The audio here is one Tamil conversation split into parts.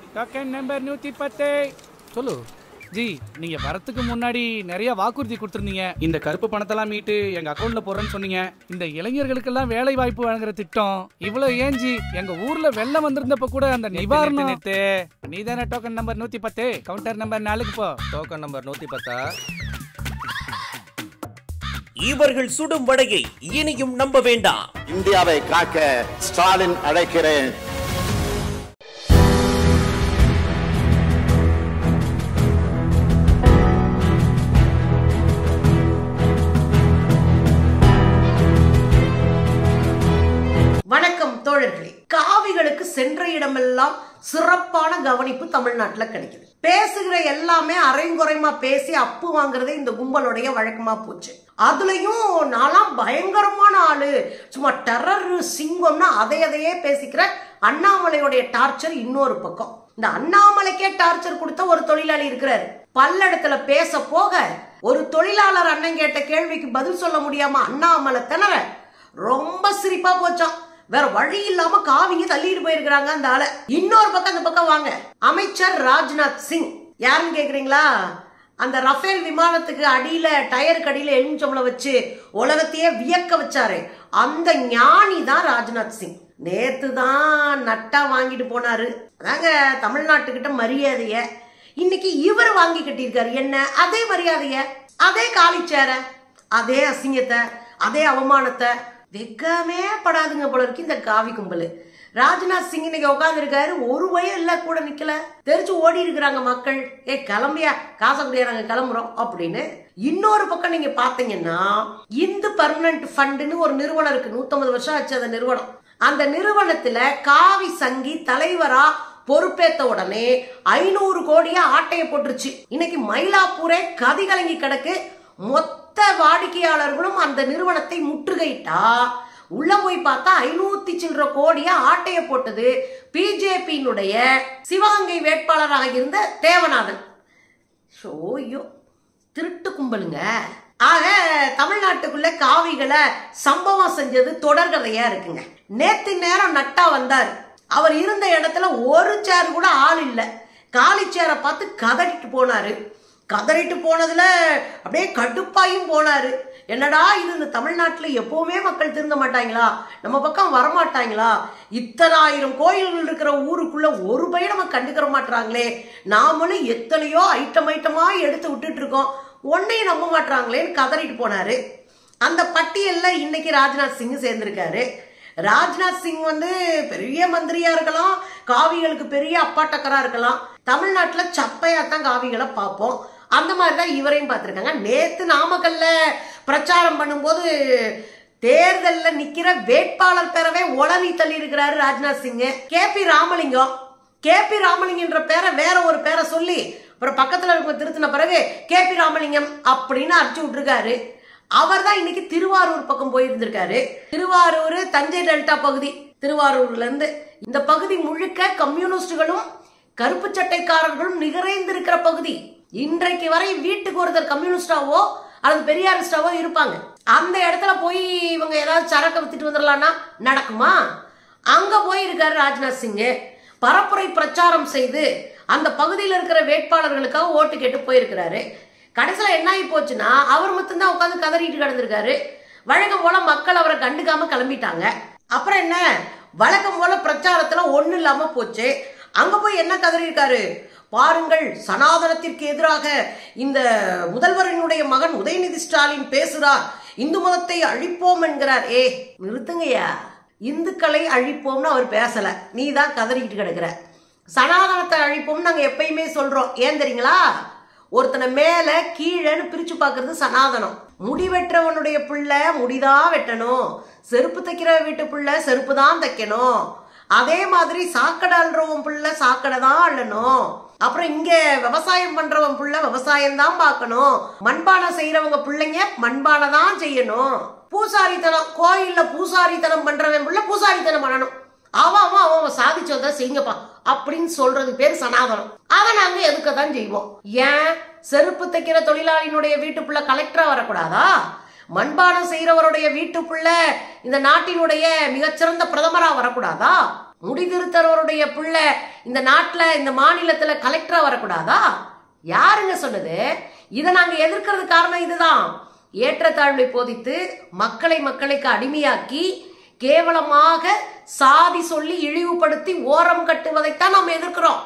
Token number 110. சொல்லு ஜி, நீங்க வரத்துக்கு முன்னாடி நிறைய வாக்குறுதி கொடுத்துருந்தீங்க. இந்த கருப்பு பணத்தெல்லாம் மீட்டு எங்க அக்கௌண்ட்ல போறேன்னு சொன்னீங்க. இந்த இளைஞர்களுக்கெல்லாம் வேலை வாய்ப்பு வழங்குற திட்டம் இவ்வளவு ஏஞ்சி எங்க ஊர்ல வெள்ளம் வந்திருந்தப்ப கூட அந்த நிவாரணம் நீதானே டோக்கன் நம்பர் 110 கவுண்டர் நம்பர் 4க்கு போ. Token number 110. இவர்கள் சுடும் வடையை இனியும் நம்ப வேண்டாம். இந்தியாவை காக்க ஸ்டாலின் அழைக்கிறேன். வணக்கம் தோழர்களே. காவிகளுக்கு சென்ற இடமெல்லாம் சிறப்பான கவனிப்பு தமிழ்நாட்டுல கிடைக்குது. பேசுகிற எல்லாமே அரைங்குறைமா பேசி அப்பு வாங்குறதே இந்த கும்பலுடைய வழக்கமா போச்சு. அதுலயும் நான்லாம் பயங்கரமான ஆளு, சும்மா டெரர் சிங்கம்னா அதையே பேசிக்கிற அண்ணாமலையுடைய டார்ச்சர் இன்னொரு பக்கம். இந்த அண்ணாமலைக்கே டார்ச்சர் கொடுத்த ஒரு தொழிலாளி இருக்கிறாரு. பல்லடத்துல பேச போக ஒரு தொழிலாளர் அண்ணன் கேட்ட கேள்விக்கு பதில் சொல்ல முடியாம அண்ணாமலை திணற ரொம்ப சிரிப்பா போச்சான். வேற வழி இல்லாம காவிங்க தள்ளிட்டு போயிருக்கிறாங்க அந்த ஆளை. இன்னொரு பக்கம் அந்த பக்கம் வாங்க, அமைச்சர் ராஜ்நாத் சிங் யாருன்னு கேக்குறீங்களா? அந்த ரஃபேல் விமானத்துக்கு அடியில டயருக்கு அடியில எலுமிச்சம்பளம் வச்சு உலகத்தையே வியக்க வச்சாரு அந்த ஞானி தான் ராஜ்நாத் சிங். நேத்து தான் நட்டா வாங்கிட்டு போனாரு. அதாங்க தமிழ்நாட்டுக்கிட்ட மரியாதைய இன்னைக்கு இவர் வாங்கி கட்டியிருக்காரு. என்ன அதே மரியாதைய, அதே காலிச்சேர, அதே அசிங்கத்தை, அதே அவமானத்தை வெக்கமே படாதுங்க போல இருக்கு இந்த காவி கும்பல். ராஜ்நாத் சிங் இன்னைக்கு உட்கார்ந்து இருக்காரு. ஒரு வயல் இல்ல கூட நிக்கல, தெரிச்சு ஓடி இருக்கிறாங்க மக்கள். கிளம்பியா, காசை கூடிய நாங்க கிளம்புறோம் அப்படின்னு. இன்னொரு பக்கம் நீங்க பாத்தீங்கன்னா இந்து பர்மனன்ட் ஃபண்டுன்னு ஒரு நிறுவனம் இருக்கு. 150 வருஷம் ஆச்சு அந்த நிறுவனம். அந்த நிறுவனத்துல காவி சங்கி தலைவரா பொறுப்பேத்த உடனே 500 கோடியா ஆட்டைய போட்டுருச்சு. இன்னைக்கு மயிலாப்பூரே கதி கலங்கி கிடக்கு. மொத்த வாடிக்கையாளர்களும் அந்த நிறுவனத்தை முற்றுகையிட்டா உள்ள போய் பார்த்தா 500 சில்லற கோடியா ஆட்டைய போட்டது பிஜேபியினுடைய சிவகங்கை வேட்பாளராக இருந்த தேவநாதன். ஷோயோ திருட்டு கும்பலுங்க. ஆக தமிழ்நாட்டுக்குள்ள காவிகளை சம்பவம் செஞ்சது தொடர்கதையா இருக்குங்க. நேத்து நேரம் நட்டா வந்தார். அவர் இருந்த இடத்துல ஒரு சேர் கூட ஆள் இல்ல. காலி சேரை பார்த்து கதறிட்டு போனாரு. கதறிட்டு போனதுல அப்படியே கடுப்பாயும் போனாரு. என்னடா இது, இந்த தமிழ்நாட்டுல எப்பவுமே மக்கள் திருந்த மாட்டாங்களா? நம்ம பக்கம் வரமாட்டாங்களா? இத்தனை ஆயிரம் கோயில்கள் இருக்கிற ஊருக்குள்ள ஒரு பையன் நம்ம கண்டுக்கிற மாட்டாங்களே, நாமளும் எத்தனையோ ஐட்டமா எடுத்து விட்டுட்டு இருக்கோம், ஒன்னையும் நம்ப மாட்டாங்களேன்னு கதறிட்டு போனாரு. அந்த பட்டியல்ல இன்னைக்கு ராஜ்நாத் சிங் சேர்ந்திருக்காரு. ராஜ்நாத் சிங் பெரிய மந்திரியா இருக்கலாம், காவிகளுக்கு பெரிய அப்பாட்டக்கரா இருக்கலாம். தமிழ்நாட்டுல சப்பையா தான் காவிகளை பார்ப்போம். அந்த மாதிரிதான் இவரையும் பார்த்திருக்காங்க. நேத்து நாமக்கல்ல பிரச்சாரம் பண்ணும்போது தேர்தல்ல நிக்கிற வேட்பாளர் பெறவே உளறி தள்ளி இருக்கிறாரு ராஜ்நாத் சிங். கேபி ராமலிங்கம், கேபி ராமலிங்கன்ற பேரை வேற ஒரு பேரை சொல்லி அப்புறம் பக்கத்துல இருக்க திருத்தின பிறகு கேபி ராமலிங்கம் அப்படின்னு அடிச்சு விட்டுருக்காரு. அவர் தான் இன்னைக்கு திருவாரூர் பக்கம் போயிருந்திருக்காரு. திருவாரூர் தஞ்சை டெல்டா பகுதி, திருவாரூர்ல இருந்து இந்த பகுதி முழுக்க கம்யூனிஸ்டுகளும் கருப்பு சட்டைக்காரர்களும் நிறைந்திருக்கிற பகுதி. இன்றைக்கு வரை வீட்டுக்கு ஒருத்தர் கம்யூனிஸ்டாவோ அல்லது பெரியாரிஸ்டாவோ இருப்பாங்க. அந்த இடத்துல போய் இவங்க ஏதாவது சரக்கு வித்துட்டு வந்துடலாம்னா நடக்குமா? அங்க போயிருக்காரு ராஜ்நாத் சிங். பரப்புரை பிரச்சாரம் செய்து அந்த பகுதியில் இருக்கிற வேட்பாளர்களுக்காக ஓட்டு கேட்டு போயிருக்கிறாரு. கடைசியில என்ன ஆகி போச்சுன்னா அவர் மட்டும்தான் உட்காந்து கதறிட்டு கிடந்திருக்காரு. வழக்கம் போல மக்கள் அவரை கண்டுக்காம கிளம்பிட்டாங்க. அப்புறம் என்ன, வழக்கம் போல பிரச்சாரத்துல ஒண்ணு இல்லாம போச்சு. அங்க போய் என்ன கதறியிருக்காரு பாருங்கள், சனாதனத்திற்கு எதிராக இந்த முதல்வரினுடைய மகன் உதயநிதி ஸ்டாலின் பேசுறார், இந்து மதத்தை அழிப்போம் என்கிறார். நிறுத்துங்கய்யா, இந்துக்களை அழிப்போம்னு அவர் பேசல, நீ தான் கதறிக்கிட்டு கிடக்குற. சனாதனத்தை அழிப்போம்னு நாங்க எப்பயுமே சொல்றோம். ஏன் தெரியுங்களா? ஒருத்தனை மேல கீழேன்னு பிரிச்சு பாக்குறது சனாதனம். முடி வெட்டுறவனுடைய பிள்ளை முடிதான் வெட்டணும், செருப்பு தைக்கிற வீட்டு பிள்ளை செருப்பு தான் தைக்கணும். அதே மாதிரி சாக்கடை அள்ளுறவன் பிள்ளை சாக்கடை தான் அள்ளணும். அப்புறம் இங்க விவசாயம் பண்றவன் பிள்ளை விவசாயம் தான் பார்க்கணும். மண்பானை செய்யறவங்க பிள்ளைங்க மண்பானை தான் செய்யணும். பூசாரித்தனம், கோயில்ல பூசாரித்தனம் பண்றவன் பிள்ளை பூசாரித்தனம் பண்ணணும். அவன் சாதிச்சதான் செய்யுங்கப்பா அப்படின்னு சொல்றது பேர் சனாதனம். அதை நாங்க எதுக்கதான் செய்வோம். ஏன் செருப்பு தைக்கிற தொழிலாளியினுடைய வீட்டுக்குள்ள கலெக்டரா வரக்கூடாதா? மண்பானம் செய்யறவருடைய வீட்டுக்குள்ள இந்த நாட்டினுடைய மிகச்சிறந்த பிரதமரா வரக்கூடாதா? முடிதிருத்தவருடைய பிள்ளை இந்த நாட்டுல இந்த மாநிலத்துல கலெக்டரா வரக்கூடாதா? யாருங்க சொன்னது? இதை நாங்க எதிர்க்கிறது காரணம் இதுதான். ஏற்றத்தாழ்வை போதித்து மக்களுக்கு அடிமையாக்கி கேவலமாக சாதி சொல்லி இழிவுபடுத்தி ஓரம் கட்டுவதைத்தான் நாம் எதிர்க்கிறோம்.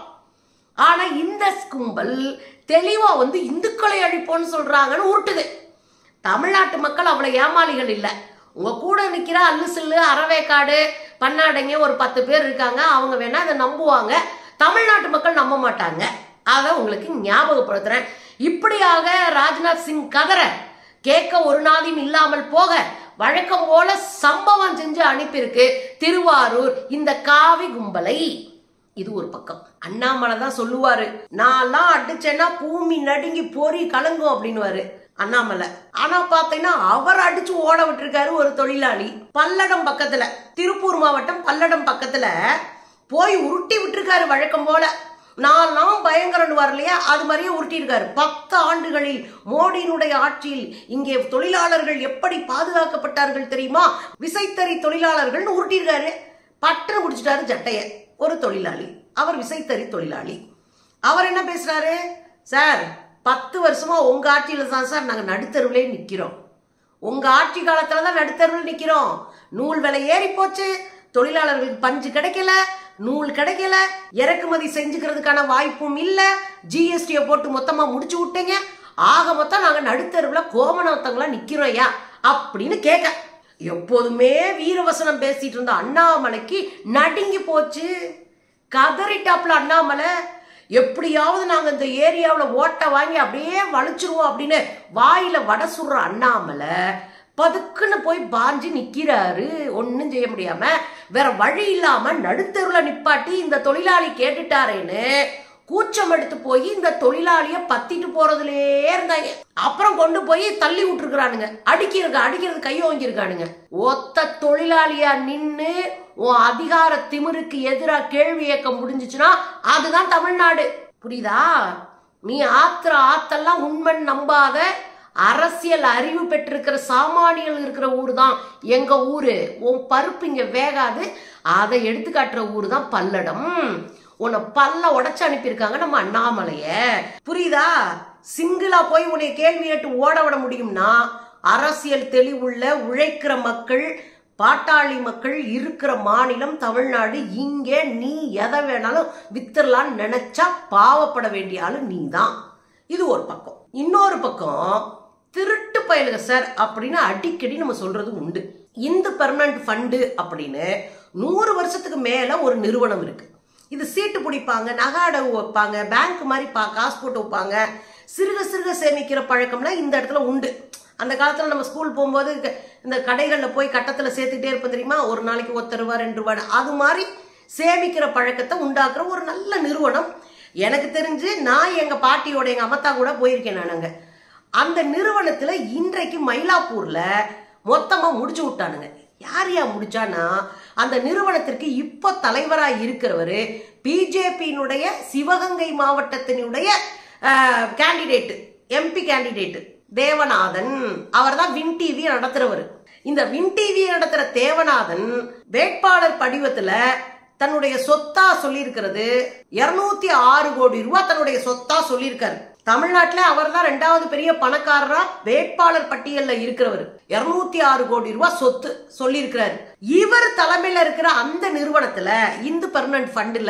ஆனா இந்த கும்பல் தெளிவா இந்துக்களை அழிப்போன்னு சொல்றாங்கன்னு உருட்டுது. தமிழ்நாட்டு மக்கள் அவ்வளவு ஏமாளிகள் இல்ல. உங்க கூட நிக்கிற அல்லு சில்லு அறவேக்காடு பன்னாடைங்க ஒரு 10 பேர் இருக்காங்க. அவங்க வேணா இதை நம்புவாங்க. தமிழ்நாட்டு மக்கள் நம்ப மாட்டாங்க. அதை உங்களுக்கு ஞாபகப்படுத்துறேன். இப்படியாக ராஜ்நாத் சிங் கதற கேட்க ஒரு நாதியும் இல்லாமல் போக வழக்கம் போல சம்பவம் செஞ்சு அனுப்பியிருக்கு திருவாரூர் இந்த காவி கும்பலை. இது ஒரு பக்கம். அண்ணாமலை தான் சொல்லுவாரு, நான்லாம் அடிச்சேன்னா பூமி நடுங்கி பொறி கலங்கும் அப்படின்னுவாரு அண்ணாமலை. ஆனா பாத்தீங்கன்னா அவர் அடிச்சு ஓட விட்டுருக்காரு ஒரு தொழிலாளி. பல்லடம் பக்கத்துல, திருப்பூர் மாவட்டம் பல்லடம் பக்கத்துல போய் உருட்டி விட்டுருக்காரு வழக்கம் போல. நான்லாம் பயங்கரன்னு வரலையா, அது மாதிரியே உருட்டிருக்காரு. 10 ஆண்டுகளில் மோடியினுடைய ஆட்சியில் இங்கே தொழிலாளர்கள் எப்படி பாதுகாக்கப்பட்டார்கள் தெரியுமா? விசைத்தறி தொழிலாளர்கள் உருட்டிருக்காரு. பட்டுன்னு குடிச்சிட்டாரு ஜட்டைய ஒரு தொழிலாளி. அவர் விசைத்தறி தொழிலாளி. அவர் என்ன பேசுறாரு? சார் 10 வருஷமா உங்க ஆட்சியில தான் சார் நாங்க நடுத்தருவிலே நிக்கிறோம். உங்க ஆட்சி காலத்துலதான் நடுத்தருவில் நிக்கிறோம். நூல் விலை ஏறி போச்சு, தொழிலாளர்களுக்கு பஞ்சு கிடைக்கல, நூல் கிடைக்கல, இறக்குமதி செஞ்சுக்கிறதுக்கான வாய்ப்பும் இல்ல, ஜிஎஸ்டியை போட்டு மொத்தமா முடிச்சு விட்டீங்க. ஆக மொத்தம் நாங்க நடுத்தருவில் கோமணத்தங்களா நிக்கிறோம்யா அப்படின்னு கேட்க, எப்போதுமே வீரவசனம் பேசிட்டு இருந்த அண்ணாமலைக்கு நடுங்கி போச்சு. கதறிட்டாப்ல அண்ணாமலை. எப்படியாவது நாங்க இந்த ஏரியாவில் ஓட்ட வாங்கி அப்படியே வலிச்சிருவோம் அப்படின்னு வாயில வடை சுடுற அண்ணாமலை பதுக்குன்னு போய் பாஞ்சு நிக்கிறாரு. ஒன்னும் செய்ய முடியாம வேற வழி இல்லாம நடுத்தருல நிப்பாட்டி இந்த தொழிலாளி கேட்டுட்டாரேன்னு கூச்சம் எடுத்து போய் இந்த தொழிலாளிய பத்திட்டு போறதுலே இருந்தாங்க. அப்புறம் கொண்டு போய் தள்ளி விட்டுருக்கானுங்க. அடிக்கிறது கையை வாங்கியிருக்கானுங்க. ஒத்த தொழிலாளியா நின்னு உன் அதிகார திமிருக்கு எதிராக கேள்வி இயக்கம் முடிஞ்சிச்சுன்னா அதுதான் தமிழ்நாடு. புரியுதா? நீ ஆத்தெல்லாம் உண்மை நம்பாத அரசியல் அறிவு பெற்றிருக்கிற சாமானியல் இருக்கிற ஊர் தான் எங்க ஊரு. உன் பருப்பு இங்க வேகாது, அதை எடுத்து காட்டுற ஊர் தான் பல்லடம். உன்னை பல்ல உடைச்சு அனுப்பியிருக்காங்க நம்ம அண்ணாமலைய. புரியுதா? சிங்கிளா போய் உன்னை கேள்வி கேட்டு ஓட விட முடியும்னா அரசியல் தெளிவுள்ள உழைக்கிற மக்கள், பாட்டாளி மக்கள் இருக்கிற மாநிலம் தமிழ்நாடு. இங்கே நீ எதை வேணாலும் வித்தரலான்னு நினைச்சா பாவப்பட வேண்டிய ஆளு நீ தான். இது ஒரு பக்கம். இன்னொரு பக்கம் திருட்டு பயலுக சார் அப்படின்னு அடிக்கடி நம்ம சொல்றது உண்டு. இந்து பெர்மனன்ட் ஃபண்டு அப்படின்னு 100 வருஷத்துக்கு மேல ஒரு நிறுவனம் இருக்கு. இது சீட்டு பிடிப்பாங்க, நகை அடகு வைப்பாங்க, பேங்க் மாதிரி காசு போட்டு வைப்பாங்க. சிறுக சேமிக்கிற பழக்கம்லாம் இந்த இடத்துல உண்டு. அந்த காலத்துல நம்ம ஸ்கூல் போகும்போது இந்த கடைகளில் போய் கட்டத்துல சேர்த்துக்கிட்டே இருப்போம் தெரியுமா? ஒரு நாளைக்கு 1 ரூபா 2 ரூபா. அது மாதிரி சேமிக்கிற பழக்கத்தை உண்டாக்குற ஒரு நல்ல நிறுவனம். எனக்கு தெரிஞ்சு நான் எங்க பாட்டியோட எங்க அம்மத்தா கூட போயிருக்கேன். நானுங்க அந்த நிறுவனத்துல இன்றைக்கு மயிலாப்பூர்ல மொத்தமா முடிச்சு விட்டானுங்க. யாரையா முடிச்சானா, அந்த நிறுவனத்திற்கு இப்போ தலைவராக இருக்கிறவரு பிஜேபியினுடைய சிவகங்கை மாவட்டத்தினுடைய கேண்டிடேட், எம்பி கேண்டிடேட் தேவநாதன். அவர் தான் வின் டிவி நடத்துறவர். இந்த வின் டிவி நடத்துற தேவநாதன் வேட்பாளர் படிவத்துல தன்னுடைய சொத்தா சொல்லியிருக்கிறது 206 கோடி ரூபாய் தன்னுடைய சொத்தா சொல்லியிருக்காரு. தமிழ்நாட்டில் அவர் தான் 2வது பெரிய பணக்காரரா வேட்பாளர் பட்டியல்ல இருக்கிறவர். 206 கோடி ரூபாய் சொத்து சொல்லியிருக்கிறாரு. இவர் தலைமையில இருக்கிற அந்த நிறுவனத்துல இந்து பெர்மனன்ட் ஃபண்டுல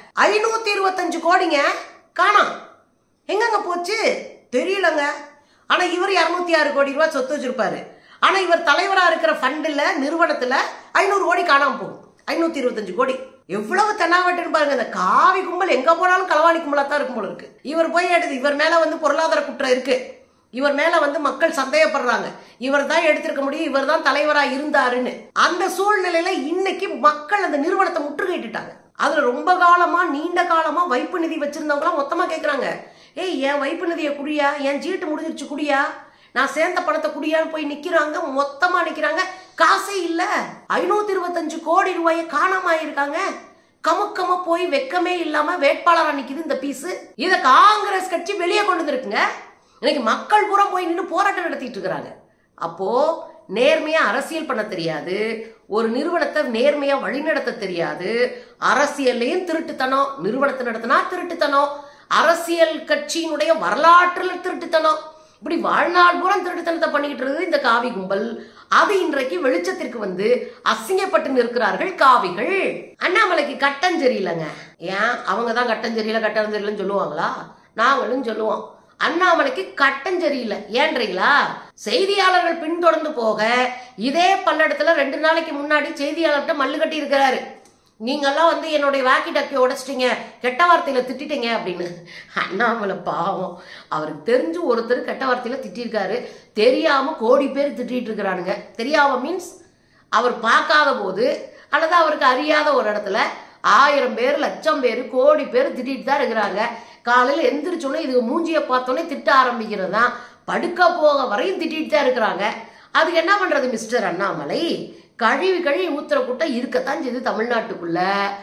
525 கோடிங்க காணோம். எங்கங்க போச்சு தெரியலங்க. ஆனா இவர் 206 கோடி ரூபாய் சொத்து வச்சிருப்பாரு. ஆனா இவர் தலைவரா இருக்கிற ஃபண்டுல நிறுவனத்துல 500 கோடி காணாம போகும். 525 கோடி. எவ்வளவு தென்னாவட்டுன்னு பாருங்க. இந்த காவி கும்பல் எங்க போனாலும் களவாணி கும்பலா தான் இருக்கும் போல இருக்கு. இவர் போய் எடுத்து இவர் மேல பொருளாதார குற்றம் இருக்கு. இவர் மேல மக்கள் சந்தேகப்படுறாங்க. இவர் தான் எடுத்திருக்க முடியும், இவர் தான் தலைவரா இருந்தாருன்னு. அந்த சூழ்நிலையில இன்னைக்கு மக்கள் அந்த நிறுவனத்தை முற்றுகையிட்டுட்டாங்க. அதுல ரொம்ப காலமா நீண்ட காலமா வைப்பு நிதி வச்சிருந்தவங்க மொத்தமா கேக்குறாங்க, ஏய் என் வைப்பு நிதியை குடியா, என் சீட்டு முடிஞ்சிருச்சு குடியா, நான் சேர்ந்த பணத்தை குடியான்னு போய் நிக்கிறாங்க. மொத்தமா நிக்கிறாங்க. காசே இல்ல. 525 கோடி ரூபாயை காணாம ஆயிருக்காங்க. கமுக்கமா போய் வெக்கமே இல்லாம வேட்பாளரா நிக்குது இந்த பீஸ். இத காங்கிரஸ் கட்சி வெளியே கொண்டு வந்துருக்குங்க. இன்னைக்கு மக்கள் பூரா போய் நின்று போராட்டம் நடத்திட்டு இருக்கிறாங்க. அப்போ நேர்மையா அரசியல் பண்ண தெரியாது, ஒரு நிறுவனத்தை நேர்மையா வழிநடத்த தெரியாது. அரசியல்லையும் திருட்டுத்தனம், நிறுவனத்தை நடத்தினா திருட்டுத்தனம், அரசியல் கட்சியினுடைய வரலாற்றுல திருட்டுத்தனம், இப்படி வாழ்நாள் பூரா திருட்டுத்தனத்தை பண்ணிக்கிட்டு இருக்குது இந்த காவி கும்பல். அது இன்றைக்கு வெளிச்சத்திற்கு வந்து அசிங்கப்பட்டு நிற்கிறார்கள் காவிகள். அண்ணாமலைக்கு கட்டம் சரியில்லைங்க. ஏன் அவங்க தான் கட்டம் சரியில்லைன்னு சொல்லுவாங்களா? நாங்களும் சொல்லுவோம். அண்ணாமலைக்கு கட்டம் சரியில்லை ஏன்றீங்களா? செய்தியாளர்கள் பின்தொடர்ந்து போக இதே பல்லடத்துல 2 நாளைக்கு முன்னாடி செய்தியாளர்கிட்ட மல்லு கட்டி இருக்கிறாரு. நீங்கெல்லாம் வந்து என்னுடைய வாக்கி டாக்கி உடைச்சிட்டீங்க, கெட்ட வார்த்தையில திட்டிட்டீங்க அப்படின்னு. அண்ணாமலை பாவம், அவருக்கு தெரிஞ்சு ஒருத்தர் கெட்ட வார்த்தையில திட்டிருக்காரு, தெரியாம கோடி பேர் திட்டிட்டு இருக்கிறானுங்க. தெரியாம மீன்ஸ் அவர் பார்க்காத போது அல்லது அவருக்கு அறியாத ஒரு இடத்துல 1000 பேர், 1,00,000 பேர், கோடி பேர் திட்டிட்டு தான் இருக்கிறாங்க. காலையில் எந்திரிச்சோன்னே இது மூஞ்சியை பார்த்தோன்னே திட்ட ஆரம்பிக்கிறது தான், படுக்க போக வரையும் திட்டிட்டு தான் இருக்கிறாங்க. அதுக்கு என்ன பண்றது மிஸ்டர் அண்ணாமலை? கழுவி ஊத்துற கூட்டம் இருக்கத்தான் செய்து தமிழ்நாட்டுக்குள்ள.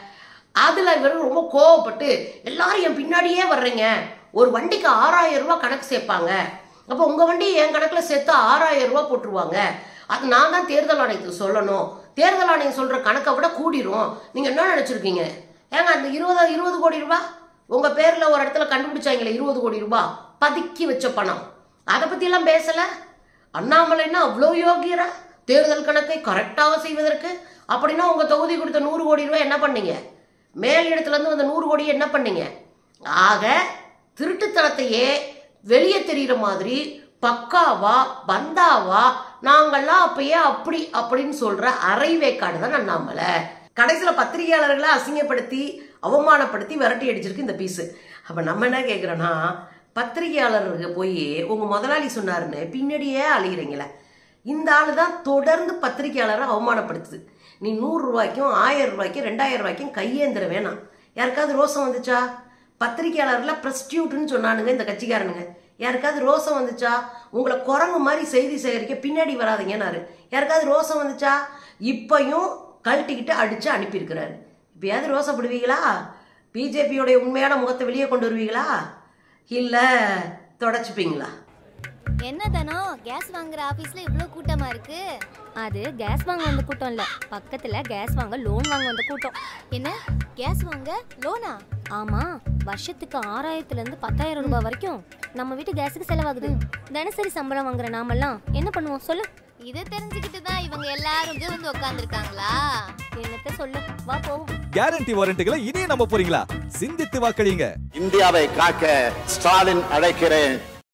அதுல இவர் ரொம்ப கோவப்பட்டு எல்லாரும் என் பின்னாடியே வர்றீங்க, ஒரு வண்டிக்கு 6000 ரூபாய் கணக்கு சேர்ப்பாங்க, அப்ப உங்க வண்டி என் கணக்குல சேர்த்து 6000 ரூபாய் போட்டுருவாங்க, அது நான் தான் தேர்தல் ஆணையத்துக்கு சொல்லணும், தேர்தல் ஆணையம் சொல்ற கணக்கை விட கூடிரும், நீங்க என்ன நினைச்சிருக்கீங்க? ஏங்க அந்த 20 கோடி ரூபாய் உங்க பேர்ல ஒரு இடத்துல கண்டுபிடிச்சாங்களே, 20 கோடி ரூபாய் பதுக்கி வச்ச பணம், அதை பத்தி எல்லாம் பேசல. அண்ணாமலைன்னா அவ்வளவு யோகியரா தேர்தல் கணக்கை கரெக்டாக செய்வதற்கு? அப்படின்னா உங்க தொகுதி கொடுத்த 100 கோடி ரூபாய் என்ன பண்ணீங்க? மேல் இடத்துல இருந்து வந்த 100 கோடியை என்ன பண்ணீங்க? ஆக திருட்டுத்தனத்தையே வெளியே தெரிகிற மாதிரி பக்காவா பந்தாவா நாங்கள்லாம் அப்பயே அப்படி அப்படின்னு சொல்ற அரைவேக்காடு தான் அண்ணாமலை. கடைசியில பத்திரிகையாளர்களை அசிங்கப்படுத்தி அவமானப்படுத்தி விரட்டி அடிச்சிருக்கு இந்த பீஸு. அப்ப நம்ம என்ன கேட்கிறோன்னா, பத்திரிகையாளருக்கு போய் உங்க முதலாளி சொன்னாருன்னு பின்னாடியே அழிகிறீங்களே. இந்த ஆளு தான் தொடர்ந்து பத்திரிகையாளரை அவமானப்படுத்துது. நீ 100 ரூபாய்க்கும் 1000 ரூபாய்க்கும் 2000 ரூபாய்க்கும் கையேந்திர வேணாம். யாருக்காவது ரோசம் வந்துச்சா? பத்திரிகையாளர்ல பிரஸ்டியூட்னு சொன்னானுங்க இந்த கட்சிக்காரனுங்க. யாருக்காவது ரோசம் வந்துச்சா? உங்களை குரங்கு மாதிரி செய்தி சேகரிக்க பின்னாடி வராதிங்கன்னாரு. யாருக்காவது ரோசம் வந்துச்சா? இப்பையும் கழட்டிக்கிட்டு அடிச்சு அனுப்பியிருக்கிறாரு. இப்பயாவது ரோசப்படுவீங்களா? பிஜேபியோடைய உண்மையான முகத்தை வெளியே கொண்டு வருவீங்களா, இல்ல தொடச்சுப்பீங்களா? என்னதானோ கேஸ் வாங்குற ஆபீஸ்ல இவ்ளோ கூட்டமா இருக்கு? அது கேஸ் வாங்க வந்த கூட்டம் இல்ல, பக்கத்துல கேஸ் வாங்க லோன் வாங்க வந்த கூட்டம். என்ன கேஸ் வாங்க லோனா? ஆமா, வருஷத்துக்கு 6000ல இருந்து 10000 ரூபாய் வரைக்கும் நம்ம வீட்டு கேஸுக்கு செலவாகுது. தினசரி சம்பளம் வாங்குற நாமெல்லாம் என்ன பண்ணுவோம் சொல்லு? இதை தெரிஞ்சுக்கிட்டு தான் இவங்க எல்லாரும் இங்க வந்து உட்கார்ந்துருக்காங்களா? என்னத்த சொல்லு, வா போவோம். கேரண்டி வாரண்டிகளை இனியே நம்ப போறீங்களா? சிந்தித்து வாக்களிங்க. இந்தியாவை காக்க ஸ்டாலின் அழைக்கிறேன்.